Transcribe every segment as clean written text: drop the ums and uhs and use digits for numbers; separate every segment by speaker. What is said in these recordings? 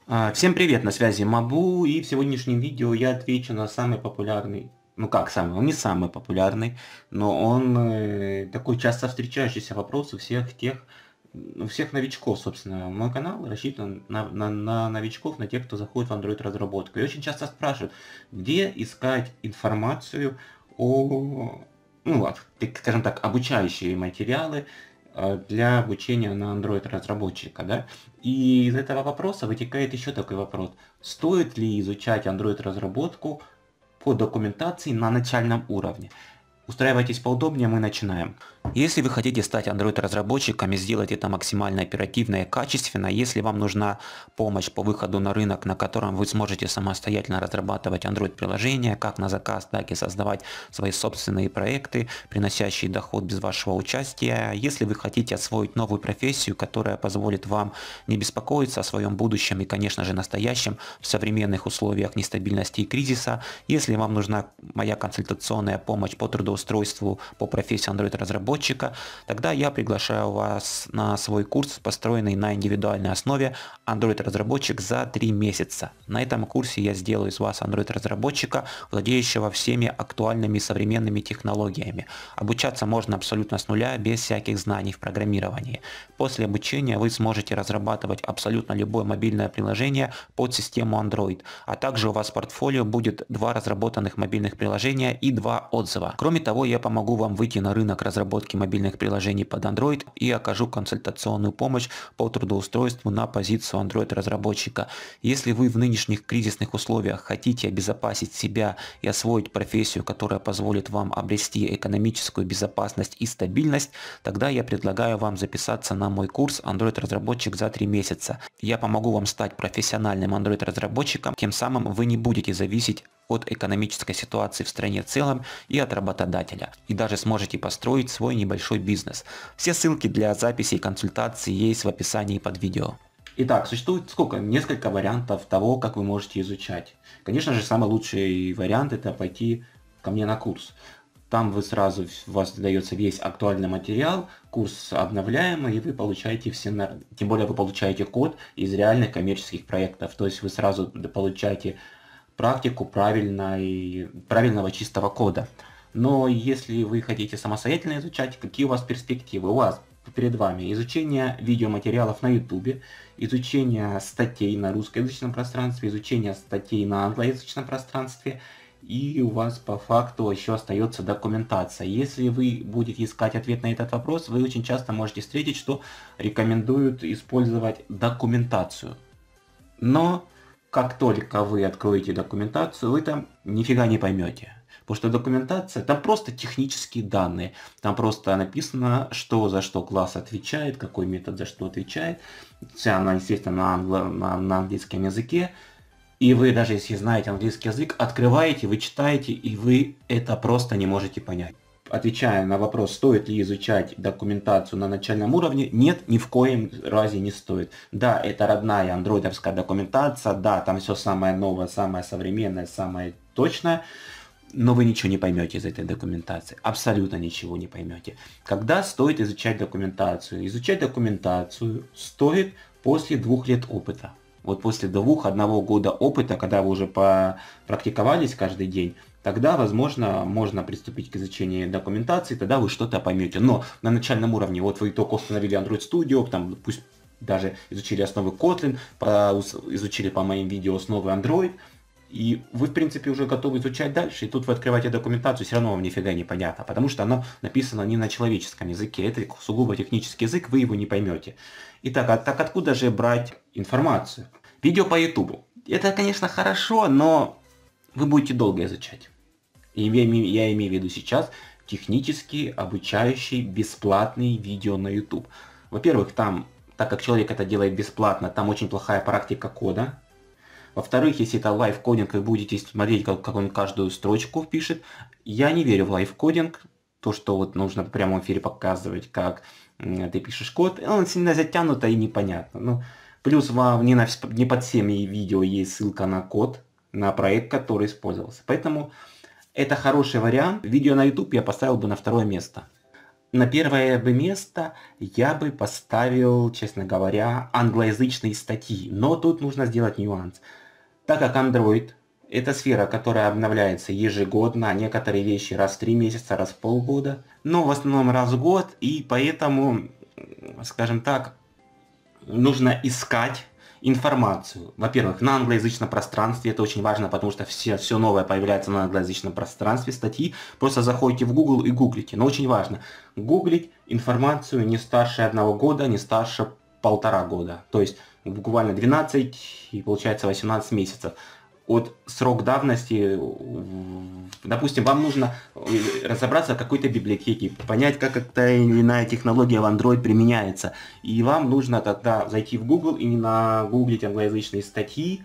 Speaker 1: Всем привет, на связи Мабу, и в сегодняшнем видео я отвечу на самый популярный, ну как самый, он не самый популярный, но он такой часто встречающийся вопрос у всех новичков, собственно. Мой канал рассчитан на новичков, на тех, кто заходит в Android разработку. И очень часто спрашивают, где искать информацию о, скажем так, обучающие материалы для обучения на Android разработчика, да? И из этого вопроса вытекает еще такой вопрос. Стоит ли изучать Android разработку по документации на начальном уровне? Устраивайтесь поудобнее, мы начинаем. Если вы хотите стать Android разработчиком и сделать это максимально оперативно и качественно, если вам нужна помощь по выходу на рынок, на котором вы сможете самостоятельно разрабатывать Android приложения, как на заказ, так и создавать свои собственные проекты, приносящие доход без вашего участия, если вы хотите освоить новую профессию, которая позволит вам не беспокоиться о своем будущем и, конечно же, настоящем в современных условиях нестабильности и кризиса, если вам нужна моя консультационная помощь по трудоустройству по профессии Android разработчика, тогда я приглашаю вас на свой курс, построенный на индивидуальной основе Android разработчик за 3 месяца. На этом курсе я сделаю из вас Android разработчика, владеющего всеми актуальными современными технологиями. Обучаться можно абсолютно с нуля, без всяких знаний в программировании. После обучения вы сможете разрабатывать абсолютно любое мобильное приложение под систему Android, а также у вас в портфолио будет 2 разработанных мобильных приложения и 2 отзыва. Кроме того, я помогу вам выйти на рынок разработки мобильных приложений под Android и окажу консультационную помощь по трудоустройству на позицию Android разработчика. Если вы в нынешних кризисных условиях хотите обезопасить себя и освоить профессию, которая позволит вам обрести экономическую безопасность и стабильность, тогда я предлагаю вам записаться на мой курс Android разработчик за 3 месяца. Я помогу вам стать профессиональным Android разработчиком, тем самым вы не будете зависеть от экономической ситуации в стране в целом и от работодателя. И даже сможете построить свой небольшой бизнес. Все ссылки для записи и консультаций есть в описании под видео. Итак, существует несколько вариантов того, как вы можете изучать. Конечно же, самый лучший вариант это пойти ко мне на курс. Там у вас дается весь актуальный материал, курс обновляемый, и вы получаете тем более вы получаете код из реальных коммерческих проектов. То есть вы сразу получаете практику правильного чистого кода. Но если вы хотите самостоятельно изучать, какие у вас перспективы? У вас перед вами изучение видеоматериалов на YouTube, изучение статей на русскоязычном пространстве, изучение статей на англоязычном пространстве, и у вас по факту еще остается документация. Если вы будете искать ответ на этот вопрос, вы очень часто можете встретить, что рекомендуют использовать документацию. Но как только вы откроете документацию, вы там нифига не поймете. Потому что документация, там просто технические данные. Там просто написано, что за что класс отвечает, какой метод за что отвечает. Вся она, естественно, на английском языке. И вы даже если знаете английский язык, открываете, вы читаете, и вы это просто не можете понять. Отвечая на вопрос, стоит ли изучать документацию на начальном уровне, нет, ни в коем разе не стоит. Да, это родная андроидовская документация, да, там все самое новое, самое современное, самое точное, но вы ничего не поймете из этой документации, абсолютно ничего не поймете. Когда стоит изучать документацию? Изучать документацию стоит после 2 лет опыта. Вот после 2-1 года опыта, когда вы уже практиковались каждый день, тогда, возможно, можно приступить к изучению документации, тогда вы что-то поймете. Но на начальном уровне, вот вы только установили Android Studio, там, пусть даже изучили основы Kotlin, изучили по моим видео основы Android, и вы, в принципе, уже готовы изучать дальше, и тут вы открываете документацию, все равно вам нифига не понятно, потому что она написана не на человеческом языке, это сугубо технический язык, вы его не поймете. Итак, так откуда же брать информацию? Видео по YouTube. Это, конечно, хорошо, но вы будете долго изучать. И я имею в виду сейчас технические, обучающие, бесплатные видео на YouTube. Во-первых, там, так как человек это делает бесплатно, там очень плохая практика кода. Во-вторых, если это лайв-кодинг, вы будете смотреть, как он каждую строчку пишет. Я не верю в лайв-кодинг. То, что вот нужно в прямом эфире показывать, как ты пишешь код, он сильно затянуто и непонятно. Ну, плюс вам не под всеми видео есть ссылка на код, на проект, который использовался. Поэтому это хороший вариант. Видео на YouTube я поставил бы на 2-е место. На первое бы место я бы поставил, честно говоря, англоязычные статьи. Но тут нужно сделать нюанс. Так как Android — это сфера, которая обновляется ежегодно, а некоторые вещи раз в 3 месяца, раз в полгода, но в основном раз в год, и поэтому, скажем так, нужно искать информацию. Во-первых, на англоязычном пространстве, это очень важно, потому что все новое появляется на англоязычном пространстве, статьи. Просто заходите в Google и гуглите. Но очень важно гуглить информацию не старше 1 года, не старше 1,5 года. То есть буквально 12 и получается 18 месяцев. От срок давности, допустим, вам нужно разобраться в какой-то библиотеке, понять, как та или иная технология в Android применяется. И вам нужно тогда зайти в Google и не нагуглить англоязычные статьи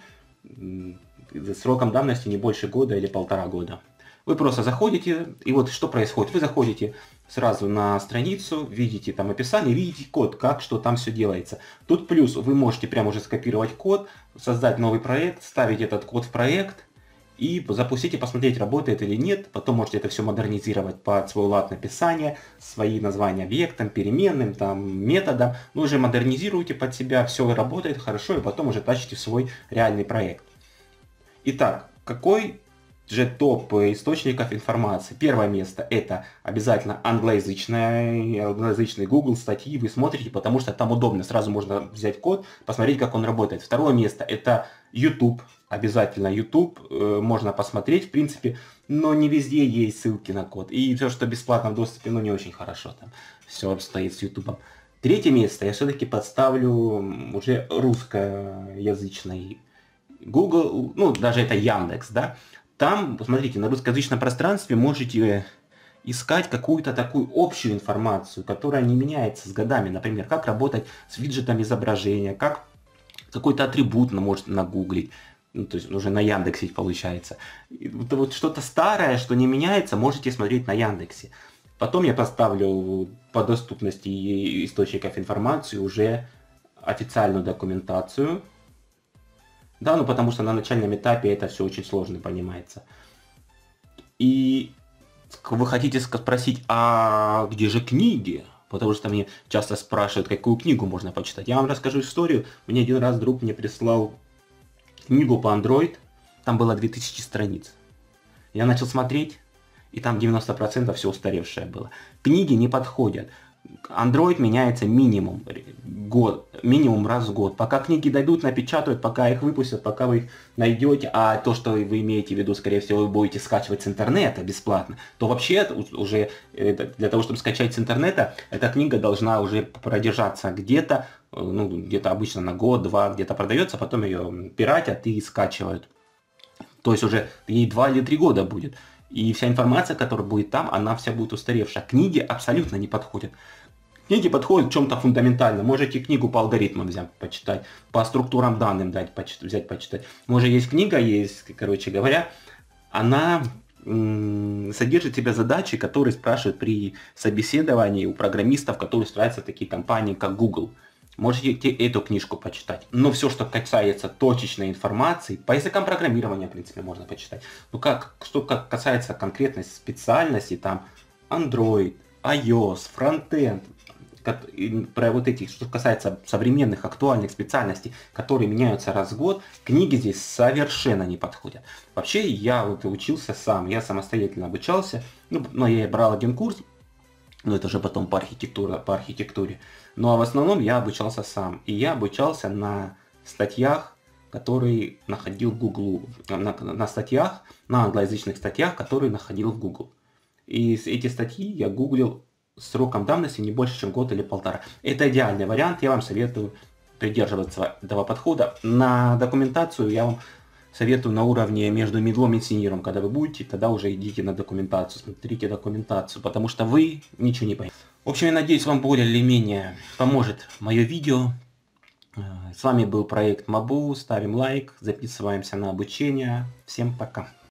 Speaker 1: с сроком давности не больше года или 1,5 года. Вы просто заходите, и вот что происходит. Вы заходите сразу на страницу, видите там описание, видите код, как, что там все делается. Тут плюс, вы можете прямо уже скопировать код, создать новый проект, ставить этот код в проект и запустить и посмотреть, работает или нет. Потом можете это все модернизировать под свой лад написания, свои названия объектам, переменным, там, методам. Вы уже модернизируете под себя, все работает хорошо, и потом уже тащите в свой реальный проект. Итак, какой же топ источников информации? Первое место — это обязательно англоязычный Google, статьи вы смотрите, потому что там удобно, сразу можно взять код, посмотреть, как он работает. Второе место — это YouTube, обязательно YouTube, можно посмотреть, в принципе, но не везде есть ссылки на код. И все, что в бесплатном доступе, ну не очень хорошо там все обстоит с YouTube. Третье место я все-таки подставлю уже русскоязычный Google, ну даже это Яндекс, да. Там, посмотрите, на русскоязычном пространстве можете искать какую-то такую общую информацию, которая не меняется с годами. Например, как работать с виджетом изображения, как какой-то атрибут можете нагуглить. Ну, то есть уже на Яндексе получается. И вот что-то старое, что не меняется, можете смотреть на Яндексе. Потом я поставлю по доступности источников информации уже официальную документацию. Да, ну потому что на начальном этапе это все очень сложно понимается. И вы хотите спросить, а где же книги? Потому что мне часто спрашивают, какую книгу можно почитать. Я вам расскажу историю. Мне один раз друг мне прислал книгу по Android. Там было 2000 страниц. Я начал смотреть, и там 90% все устаревшее было. Книги не подходят. Android меняется минимум раз в год. Пока книги дойдут, напечатают, пока их выпустят, пока вы их найдете, а то, что вы имеете в виду, скорее всего, вы будете скачивать с интернета бесплатно, то вообще уже для того, чтобы скачать с интернета, эта книга должна уже продержаться где-то, ну, где-то обычно на год-два, где-то продается, потом ее пиратят и скачивают. То есть уже ей 2 или 3 года будет. И вся информация, которая будет там, она вся будет устаревшая. Книги абсолютно не подходят. Книги подходят в чем-то фундаментально. Можете книгу по алгоритмам взять, почитать, по структурам данных взять, почитать. Может, есть книга, короче говоря, она содержит в себе задачи, которые спрашивают при собеседовании у программистов, которые строятся такие компании, как Google. Можете эту книжку почитать. Но все, что касается точечной информации, по языкам программирования, в принципе, можно почитать. Но что касается конкретной специальности, там Android, iOS, Frontend, про вот эти, что касается современных актуальных специальностей, которые меняются раз в год, книги здесь совершенно не подходят. Вообще, я вот учился сам, я самостоятельно обучался, но я брал один курс, но это уже потом по архитектуре. Ну а в основном я обучался сам. И я обучался на статьях, которые находил в Google. На статьях, на англоязычных статьях, которые находил в Google. И эти статьи я гуглил с сроком давности не больше, чем год или 1,5. Это идеальный вариант, я вам советую придерживаться этого подхода. На документацию я вам советую на уровне между мидлом и синьором, когда вы будете, тогда уже идите на документацию, смотрите документацию, потому что вы ничего не поймете. В общем, я надеюсь, вам более или менее поможет мое видео. С вами был проект Мабу, ставим лайк, записываемся на обучение. Всем пока.